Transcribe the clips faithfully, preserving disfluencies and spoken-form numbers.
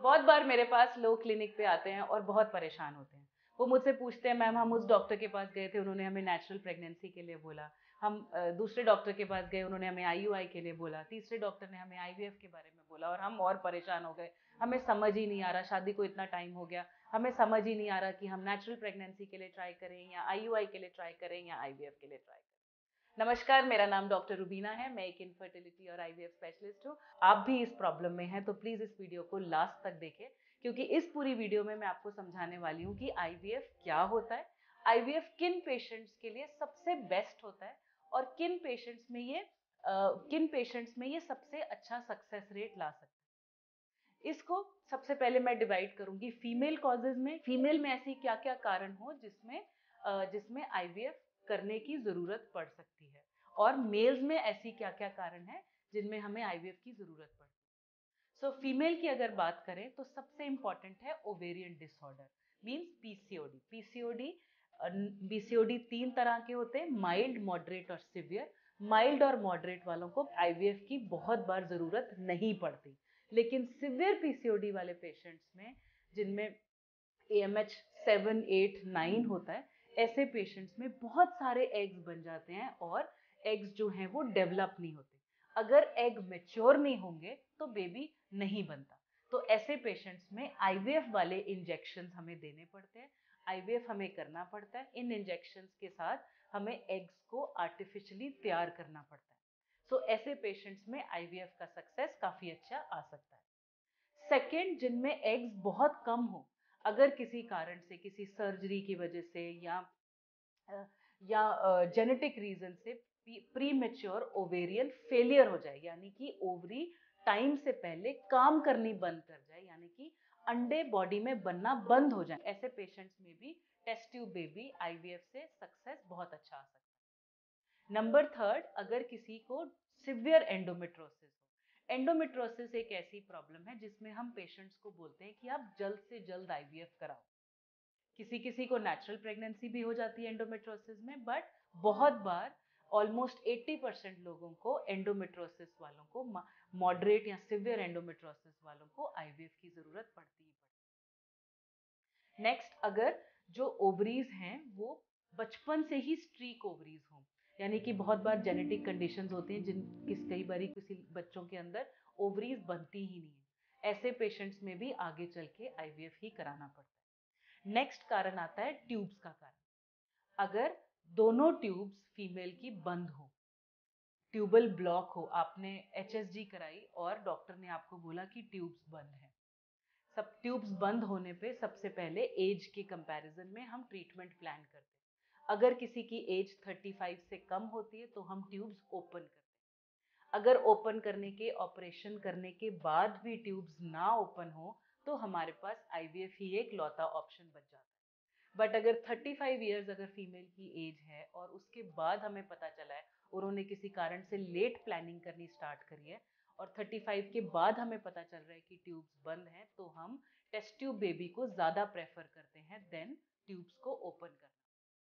बहुत बार मेरे पास लोग क्लिनिक पे आते हैं और बहुत परेशान होते हैं। वो मुझसे पूछते हैं, मैम हम उस डॉक्टर के पास गए थे, उन्होंने हमें नेचुरल प्रेगनेंसी के लिए बोला। हम अ, दूसरे डॉक्टर के पास गए, उन्होंने हमें आईयूआई के लिए बोला। तीसरे डॉक्टर ने हमें आईवीएफ के बारे में बोला और हम और परेशान हो गए। हमें समझ ही नहीं आ रहा, शादी को इतना टाइम हो गया, हमें समझ ही नहीं आ रहा कि हम नेचुरल प्रेगनेंसी के लिए ट्राई करें या आईयूआई के लिए ट्राई करें या आईवीएफ के लिए ट्राई करें। नमस्कार, मेरा नाम डॉक्टर रुबीना है। मैं एक इनफर्टिलिटी और आईवीएफ स्पेशलिस्ट हूँ। आप भी इस प्रॉब्लम में हैं तो प्लीज इस वीडियो को लास्ट तक देखें, क्योंकि इस पूरी वीडियो में मैं आपको समझाने वाली हूँ कि आईवीएफ क्या होता है, आईवीएफ किन पेशेंट्स के लिए सबसे बेस्ट होता है और किन पेशेंट्स में ये अ, किन पेशेंट्स में ये सबसे अच्छा सक्सेस रेट ला सकता है। इसको सबसे पहले मैं डिवाइड करूंगी फीमेल कॉजेज में। फीमेल में ऐसी क्या क्या कारण हो जिसमें अ, जिसमें आईवीएफ करने की जरूरत पड़ सकती है, और मेल्स में ऐसी क्या क्या कारण है जिनमें हमें आईवीएफ की जरूरत पड़ती है। सो फीमेल की अगर बात करें तो सबसे इंपॉर्टेंट है ovarian disorder, means PCOD. PCOD PCOD तीन तरह के होते हैं, माइल्ड, मॉडरेट और सिवियर। माइल्ड और मॉडरेट वालों को आईवीएफ की बहुत बार जरूरत नहीं पड़ती, लेकिन सिवियर पीसीओडी वाले पेशेंट्स में, जिनमें एएमएच सेवन एट नाइन होता है, ऐसे पेशेंट्स में बहुत सारे एग्स बन जाते हैं और एग्स जो हैं वो डेवलप नहीं होते। अगर एग मेच्योर नहीं होंगे तो बेबी नहीं बनता। तो ऐसे पेशेंट्स में आईवीएफ वाले इंजेक्शन हमें देने पड़ते हैं, आईवीएफ हमें करना पड़ता है। इन इंजेक्शन के साथ हमें एग्स को आर्टिफिशियली तैयार करना पड़ता है। सो so, ऐसे पेशेंट्स में आईवीएफ का सक्सेस काफी अच्छा आ सकता है। सेकेंड, जिनमें एग्स बहुत कम हो, अगर किसी कारण से, किसी सर्जरी की वजह से या अ, या जेनेटिक रीजन से प्री मेच्योर ओवेरियन फेलियर हो जाए, यानी कि ओवरी टाइम से पहले काम करनी बंद कर जाए, यानी कि अंडे बॉडी में बनना बंद हो जाए, ऐसे पेशेंट्स में भी टेस्ट ट्यूब बेबी आईवीएफ से सक्सेस बहुत अच्छा आ सकता है। नंबर थर्ड, अगर किसी को सिवियर एंडोमेट्रोसिस हो। एंडोमेट्रोसिस एक ऐसी प्रॉब्लम है जिसमें हम पेशेंट्स को बोलते हैं कि आप जल्द से जल्द आईवीएफ कराओ। किसी किसी को नेचुरल प्रेगनेंसी भी हो जाती है एंडोमेट्रोसिस में, बट बहुत बार ऑलमोस्ट एट्टी परसेंट लोगों को, एंडोमेट्रोसिस वालों को, मॉडरेट या सिवियर एंडोमेट्रोसिस वालों को आईवीएफ की जरूरत पड़ती ही पड़ती है। नेक्स्ट, अगर जो ओवरीज हैं वो बचपन से ही स्ट्रीक ओवरीज हों, यानी कि बहुत बार जेनेटिक कंडीशंस होती हैं जिन किस कई बार किसी बच्चों के अंदर ओवरीज बनती ही नहीं है, ऐसे पेशेंट्स में भी आगे चल के आईवीएफ ही कराना पड़ता है। नेक्स्ट कारण आता है ट्यूब्स का कारण। अगर दोनों ट्यूब्स फीमेल की बंद हो, ट्यूबल ब्लॉक हो, आपने एचएसजी कराई और डॉक्टर ने आपको बोला कि ट्यूब्स बंद हैं। सब ट्यूब्स बंद होने पे सबसे पहले एज के कंपैरिजन में हम ट्रीटमेंट प्लान करते हैं। अगर किसी की एज पैंतीस से कम होती है तो हम ट्यूब्स ओपन करते हैं। अगर ओपन करने के, ऑपरेशन करने के बाद भी ट्यूब्स ना ओपन हो तो हमारे पास आईवीएफ ही एक लौता ऑप्शन बच जाता है। बट अगर पैंतीस इयर्स अगर फीमेल की एज है और उसके बाद हमें पता चला है, उन्होंने किसी कारण से लेट प्लानिंग करनी स्टार्ट करी है और पैंतीस के बाद हमें पता चल रहा है कि ट्यूब्स बंद हैं, तो हम टेस्ट ट्यूब बेबी को ज्यादा प्रेफर करते हैं देन ट्यूब्स को ओपन करना।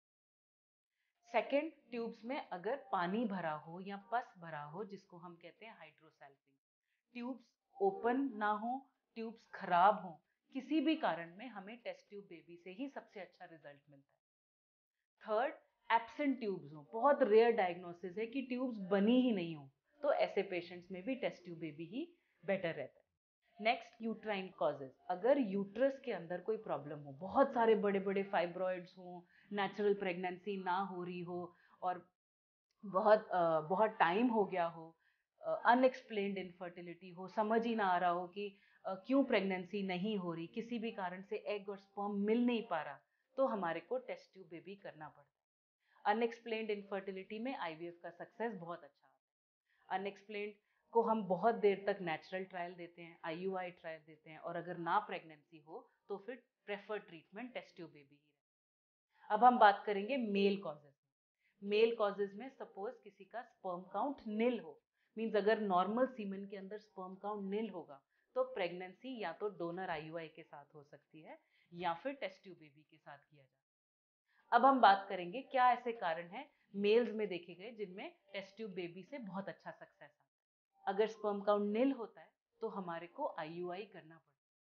सेकेंड, ट्यूब्स में अगर पानी भरा हो या पस भरा हो, जिसको हम कहते हैं हाइड्रोसेल्फिंग, ट्यूब्स ओपन ना हो, ट्यूब्स खराब हो, किसी भी कारण में हमें टेस्ट ट्यूब बेबी से ही सबसे अच्छा रिजल्ट मिलता है। थर्ड, एब्सेंट ट्यूब्स हो, बहुत रेयर डायग्नोसिस है कि ट्यूब्स बनी ही नहीं हो, तो ऐसे पेशेंट्स में भी टेस्ट ट्यूब बेबी ही बेटर रहता है। Next, uterine causes. अगर यूट्रस के अंदर कोई प्रॉब्लम हो, बहुत सारे बड़े बड़े फाइब्रॉइड्स हो, नेचुरल प्रेगनेंसी ना हो रही हो और बहुत अ, बहुत टाइम हो गया हो, अनएक्सप्लेन्ड इनफर्टिलिटी हो, समझ ही ना आ रहा हो कि अ, क्यों प्रेगनेंसी नहीं हो रही, किसी भी कारण से एग और स्पर्म मिल नहीं पा रहा, तो हमारे को टेस्ट ट्यूब बेबी करना पड़ता है। अनएक्सप्लेन्ड इनफर्टिलिटी में आईवीएफ का सक्सेस बहुत अच्छा आता है। अनएक्सप्लेन्ड को हम बहुत देर तक नेचुरल ट्रायल देते हैं, आईयूआई ट्रायल देते हैं, और अगर ना प्रेगनेंसी हो तो फिर preferred treatment test tube baby ही रहता है। अब हम बात करेंगे मेल कॉजेज। मेल कॉजेज में सपोज किसी का स्पर्म काउंट निल हो, मींस अगर नॉर्मल सीमेन के अंदर स्पर्म काउंट निल होगा तो प्रेगनेंसी या तो डोनर आईयूआई के साथ हो सकती है या फिर टेस्ट ट्यूब बेबी के साथ किया जा सकता है। अब हम बात करेंगे क्या ऐसे कारण हैं मेल्स में देखे गए जिनमें टेस्ट ट्यूब बेबी से बहुत अच्छा सक्सेस आता है। अगर स्पर्म काउंट निल होता है तो हमारे को आईयूआई करना पड़ता है।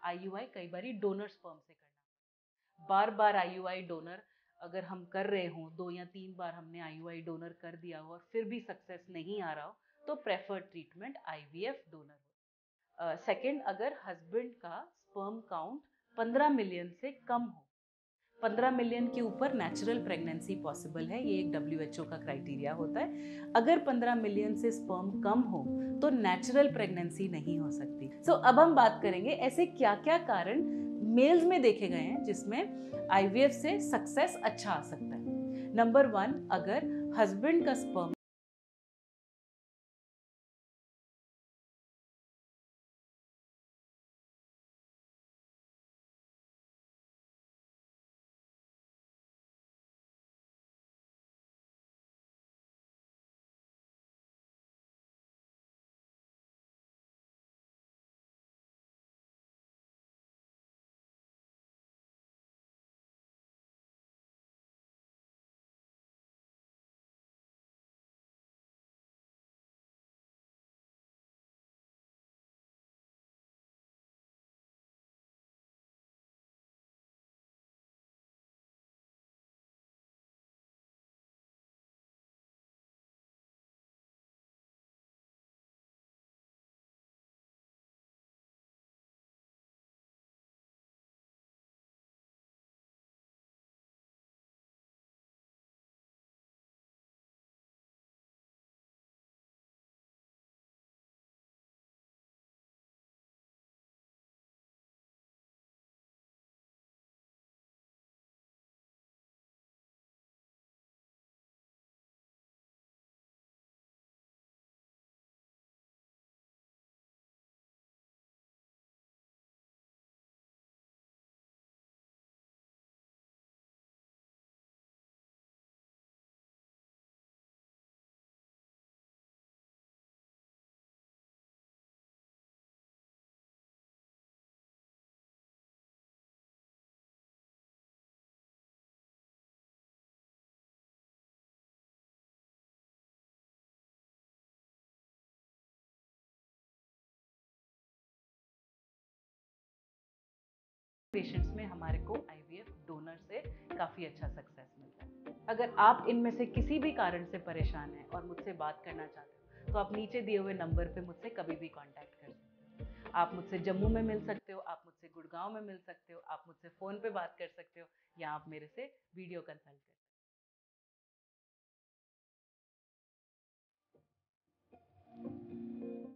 आईयूआई कई बार डोनर स्पर्म से करना, बार बार आईयूआई डोनर अगर हम कर रहे हो, दो या तीन बार हमने आईयूआई डोनर कर दिया हो और फिर भी सक्सेस नहीं आ रहा हो, तो प्रेफर्ड ट्रीटमेंट आईवीएफ डोनर हो। सेकंड, अगर हस्बैंड का स्पर्म काउंट पंद्रह मिलियन से कम हो, पंद्रह मिलियन के ऊपर नेचुरल प्रेगनेंसी पॉसिबल है, ये एक डब्ल्यूएचओ का क्राइटेरिया होता है। अगर पंद्रह मिलियन से स्पर्म कम हो तो नेचुरल प्रेगनेंसी नहीं हो सकती। सो so, अब हम बात करेंगे ऐसे क्या क्या कारण मेल्स में देखे गए हैं जिसमें आईवीएफ से सक्सेस अच्छा आ सकता है। नंबर वन, अगर हस्बैंड का स्पर्म पेशेंट्स में हमारे को आईवीएफ डोनर से काफ़ी अच्छा सक्सेस मिलता है। अगर आप इनमें से किसी भी कारण से परेशान हैं और मुझसे बात करना चाहते हो तो आप नीचे दिए हुए नंबर पे मुझसे कभी भी कांटेक्ट कर सकते हो। आप मुझसे जम्मू में मिल सकते हो, आप मुझसे गुड़गांव में मिल सकते हो, आप मुझसे फ़ोन पे बात कर सकते हो, या आप मेरे से वीडियो कंसल्ट कर सकते हो।